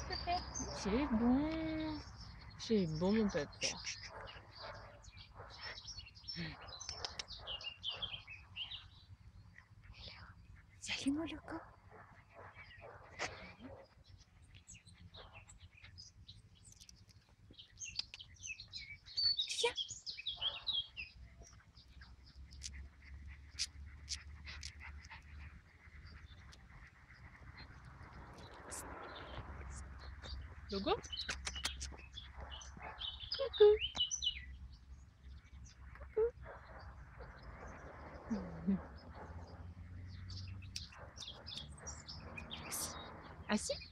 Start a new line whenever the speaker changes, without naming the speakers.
te plaît? C'est bon. C'est bon, mon papa. Salut, mon loco. Viens. Logo? Coucou. Assis. Assis.